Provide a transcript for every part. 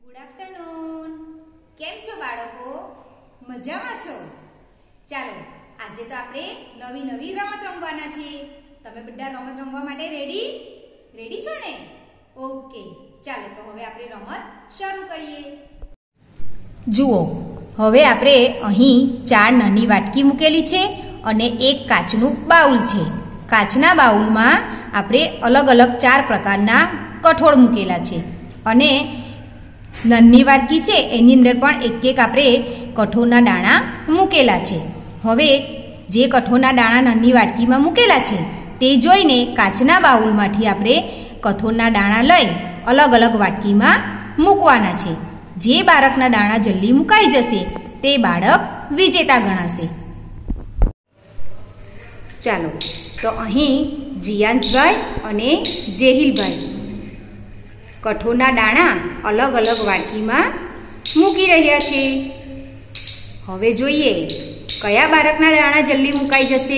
Good afternoon. કેમ છો બાળકો? મજામાં છો? ચાલો આજે તો આપણે નવી નવી રમત રમવાના છે. તમે બધા રમત રમવા માટે રેડી છો ને? ઓકે, ચાલો તો હવે આપણે રમત શરૂ કરીએ. જુઓ, હવે આપણે અહીં 4 નાની વાટકી મૂકેલી છે અને એક કાચનું બાઉલ છે. કાચના બાઉલમાં આપણે અલગ અલગ 4 પ્રકારના કઠોળ મૂકેલા છે અને નાની વાટકી છે એની અંદર પણ એક આપણે કઠોળના દાણા મૂકેલા છે. હવે જે કઠોળના દાણા નાની વાટકીમાં મૂકેલા છે તે જોઈને કાચના બાઉલમાંથી આપણે કઠોળના દાણા લઈ અલગ અલગ વાટકીમાં મૂકવાના છે. જે બાળકના દાણા જલ્દી મુકાઈ જશે તે બાળક વિજેતા ગણાશે. ચાલો તો અહીં જીયાંશભાઈ અને જેહિલભાઈ કઠોળના દાણા અલગ અલગ વાટકીમાં મૂકી રહ્યા છે. હવે જોઈએ કયા બાળકના દાણા જલ્દી મુકાઈ જશે.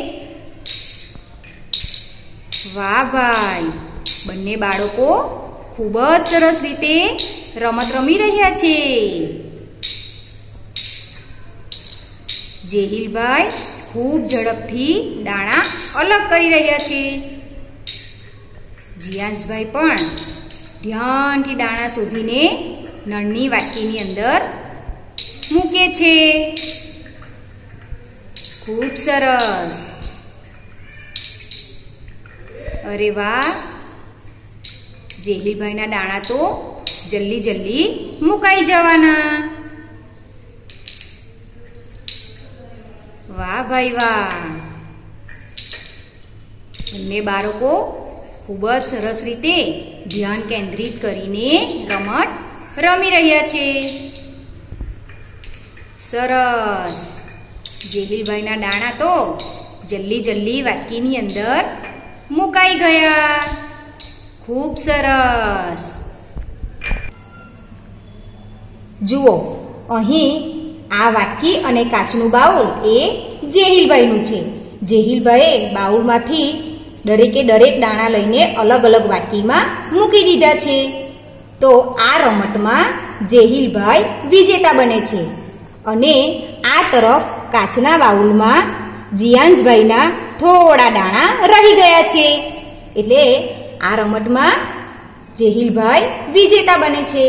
વાહ ભાઈ, બંને બાળકો ખૂબ જ સરસ રીતે રમત રમી રહ્યા છે. જેહિલભાઈ ખૂબ ઝડપથી દાણા અલગ કરી રહ્યા છે. જીયાંશભાઈ પણ ધ્યાનથી દાણા શોધીને નળની વાટકીની અંદર મૂકે છે. ખૂબ સરસ. અરે વાહ, જેહિલભાઈના દાણા તો જલ્દી મુકાઈ જવાના. વાહ ભાઈ વાહ, બંને બાળકો ખૂબ જ સરસ રીતે ધ્યાન કેન્દ્રિત કરીને રમત રમી રહ્યા છે. સરસ. જેહિલભાઈના દાણા તો જલ્દી વાટકીની અંદર મુકાઈ ગયા. ખૂબ સરસ. જુઓ, અહીં આ વાટકી અને કાચનું બાઉલ એ જેહિલભાઈનું છે. જેહિલભાઈએ બાઉલમાંથી દરેક દાણા લઈને અલગ અલગ વાટકીમાં મૂકી દીધા છે. તો આ રમતમાં જેહિલભાઈ વિજેતા બને છે અને આ તરફ કાચના બાઉલમાં જીયાંશભાઈના થોડા દાણા રહી ગયા છે. એટલે આ રમતમાં જેહિલભાઈ વિજેતા બને છે.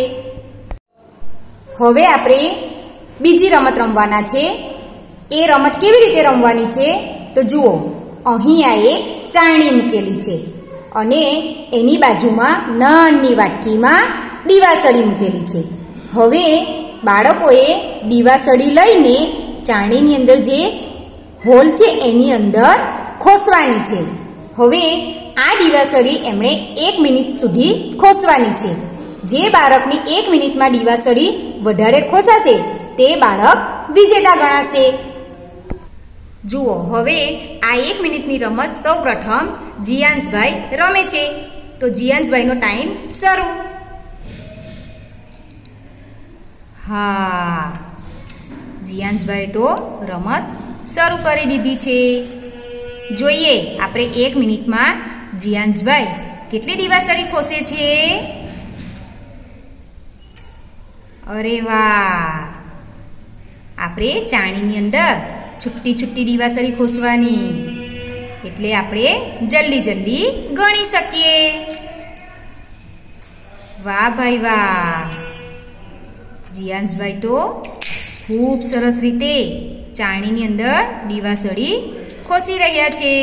હવે આપણે બીજી રમત રમવાના છે. એ રમત કેવી રીતે રમવાની છે તો જુઓ, અહીં આ એક ચાળણી મૂકેલી છે અને એની બાજુમાં નાની વાટકીમાં દીવાસળી મૂકેલી છે. હવે બાળકોએ દીવાસળી લઈને ચાળણીની અંદર જે હોલ છે એની અંદર ખોસવાની છે. હવે આ દીવાસળી એમણે 1 મિનિટ સુધી ખોસવાની છે. જે બાળકની 1 મિનિટમાં દીવાસળી વધારે ખોસાશે તે બાળક વિજેતા ગણાશે. જુઓ, હવે આ 1 મિનિટની રમત સૌ પ્રથમ જીયાંશભાઈ રમે છે. તો જીયાંશભાઈનો ટાઈમ શરૂ. હા, જીયાંશભાઈ તો રમત શરૂ કરી દીધી છે. જોઈએ આપણે 1 મિનિટમાં જીયાંશભાઈ કેટલી દીવાસળી ખોસે છે. અરે વાહ, આપણે ચાળણીની અંદર છૂટી દીવાસળી ખોસવાની એટલે આપણે જલ્દી ગણી શકીએ. વાહ ભાઈ વાહ, જીયાંશભાઈ તો ખૂબ સરસ રીતે ચાળણીની અંદર દીવાસળી ખોસી રહ્યા છે.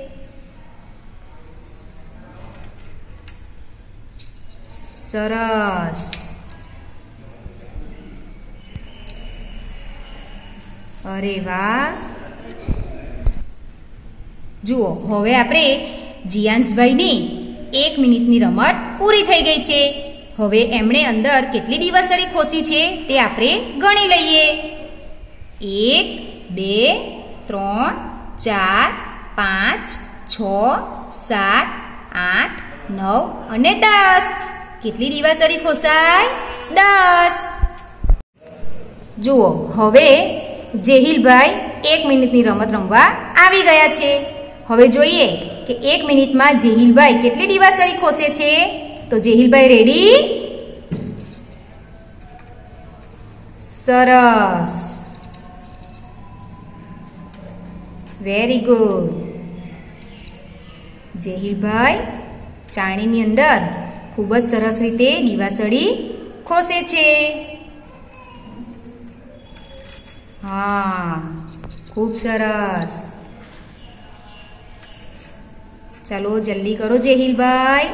સરસ. અરે વાહ. જુઓ, હવે આપણે જીયાંશભાઈની 1 મિનિટની રમત પૂરી થઈ ગઈ છે. હવે એમણે અંદર કેટલી દીવાસળી ખોસી છે તે આપણે ગણી લઈએ. 1 2 3 4 5 6 7 8 9 અને 10. કેટલી દીવાસળી ખોસાય? 10. જુઓ, હવે જેહિલભાઈ 1 મિનિટની રમત રમવા આવી ગયા છે. હવે જોઈએ કે 1 મિનિટમાં જેહિલભાઈ કેટલી દીવાસળી ખોસે છે. તો જેહિલભાઈ રેડી? સરસ. Very good. જેહિલભાઈ ચાણીની અંદર ખૂબ જ સરસ રીતે દીવાસળી ખોસે છે. હા, ખૂબ સરસ. ચાલો જલ્દી કરો જેહિલભાઈ.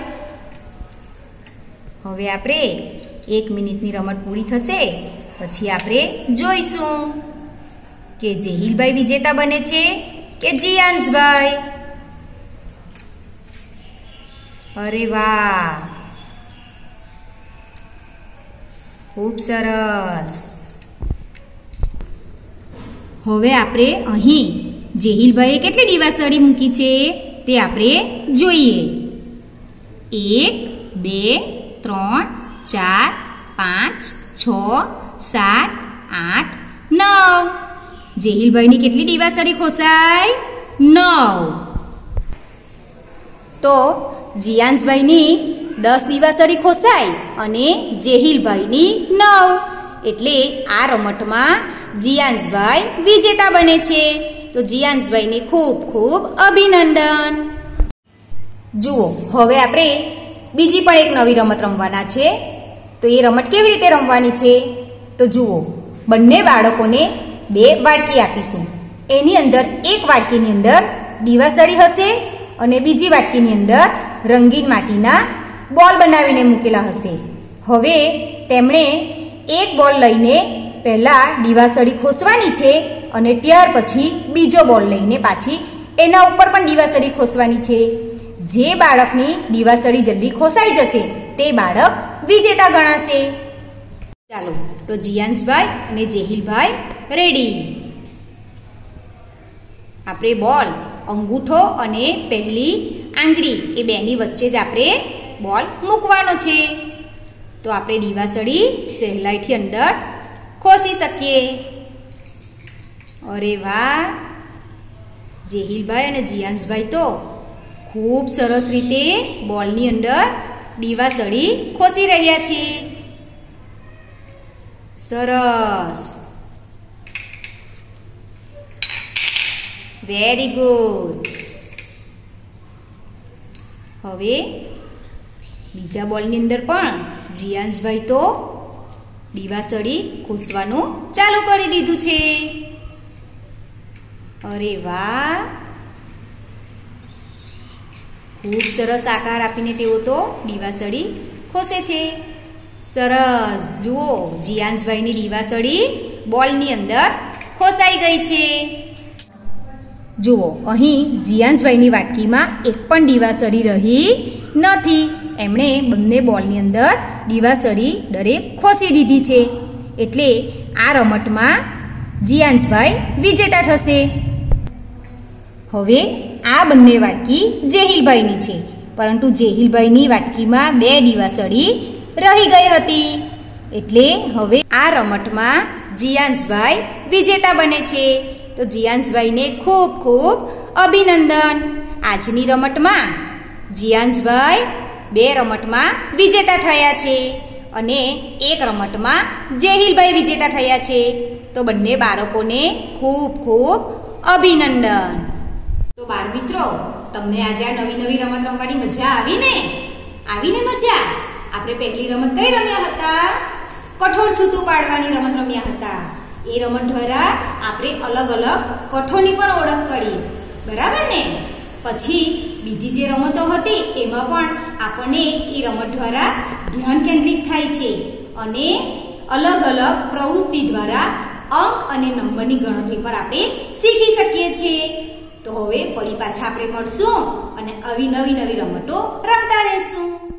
હવે આપણે 1 મિનિટની રમત પૂરી થશે પછી આપણે જોઈશું કે જેહિલભાઈ વિજેતા બને છે કે જીયાંશભાઈ. અરે વાહ, ખૂબ સરસ. હવે આપણે અહીં જેહિલભાઈએ કેટલી દીવાસળી મૂકી છે તે આપણે જોઈએ. 1 2 3 4 5 6 7 8 9. જેહિલભાઈની કેટલી દીવાસળી ખોસાય? 9. તો જીયાંશભાઈની 10 દીવાસળી ખોસાય અને જેહિલભાઈની 9. એટલે આ રમતમાં જીયાંશભાઈ વિજેતા બને છે. તો જીયાંશભાઈને ખૂબ ખૂબ અભિનંદન. જુઓ, હવે આપણે બીજી પણ એક નવી રમત રમવાના છે. તો એ રમત કેવી રીતે રમવાની છે? તો જુઓ, બંને બાળકોને 2 વાડકી આપીશું. એની અંદર એક વાડકીની અંદર દીવાસળી હશે અને બીજી વાડકીની અંદર રંગીન માટીના બોલ બનાવીને મૂકેલા હશે. હવે તેમણે એક બોલ લઈને પહેલા દીવાસળી ખોસવાની છે અને ત્યાર પછી બીજો બોલ લઈને પાછી એના ઉપર પણ દીવાસળી ખોસવાની છે. જે બાળકની દીવાસળી જલ્દી ખોસાઈ જશે તે બાળક વિજેતા ગણાશે. ચાલો, તો જીયાંશભાઈ અને જેહિલભાઈ રેડી. આપણે બોલ અંગૂઠો અને પહેલી આંગળી એ બેની વચ્ચે જ આપણે બોલ મૂકવાનો છે. તો આપણે દીવાસળી સહેલાઈથી અંદર ખોસી શકીએ. અરે વાહ, જેહિલભાઈ અને જીયાંશભાઈ તો ખૂબ સરસ રીતે બોલની અંદર દીવાસળી ખોસી રહ્યા છે. સરસ. Very good. હવે બીજા બોલની અંદર પણ જીયાંશભાઈ તો દીવાસળી ખોસવાનું ચાલુ કરી દીધું છે. અરે વાહ, ખૂબ સરસ આકાર આપીને તેઓ તો દીવાસળી ખોસે છે. સરસ. જુઓ, જીયાંશભાઈની દીવાસળી બોલની અંદર ખોસાઈ ગઈ છે. જુઓ, અહીં જીયાંશભાઈની વાટકીમાં એક પણ દીવાસળી રહી નથી. એમણે બંને બોલની અંદર દીવાસળી દરેક ખોસી દીધી છે. એટલે આ રમતમાં જીયાંશભાઈ વિજેતા થશે. હવે આ બંને વાટકી જેહિલભાઈની છે, પરંતુ જેહિલભાઈની વાટકીમાં 2 દીવાસળી રહી ગઈ હતી. એટલે હવે આ રમતમાં જીયાંશભાઈ વિજેતા બને છે. તો જીયાંશભાઈને ખૂબ ખૂબ અભિનંદન. આજની રમતમાં જીયાંશભાઈ 2 રમતમાં વિજેતા થયા છે અને 1 રમતમાં જેહિલભાઈ વિજેતા થયા છે. તો બંને બાળકોને ખૂબ ખૂબ અભિનંદન. તો બાળ મિત્રો, તમને આજે આ નવી નવી રમત રમવાની મજા આવી ને? આવીને મજા? આપણે પહેલી રમત કઈ રમ્યા હતા? કઠોળ છૂતું પાડવાની રમત રમ્યા હતા. એ રમત દ્વારા આપણે અલગ અલગ કઠોળની પણ ઓળખ કરી, બરાબર ને? પછી બીજી જે રમતો હતી એમાં પણ આપણને એ રમત દ્વારા ધ્યાન કેન્દ્રિત થાય છે અને અલગ અલગ પ્રવૃત્તિ દ્વારા અંક અને નંબરની ગણતરી પર આપણે શીખી શકીએ છીએ. તો હવે ફરી પાછા આપણે મળશું અને આવી નવી નવી રમતો રમતા રહેશું.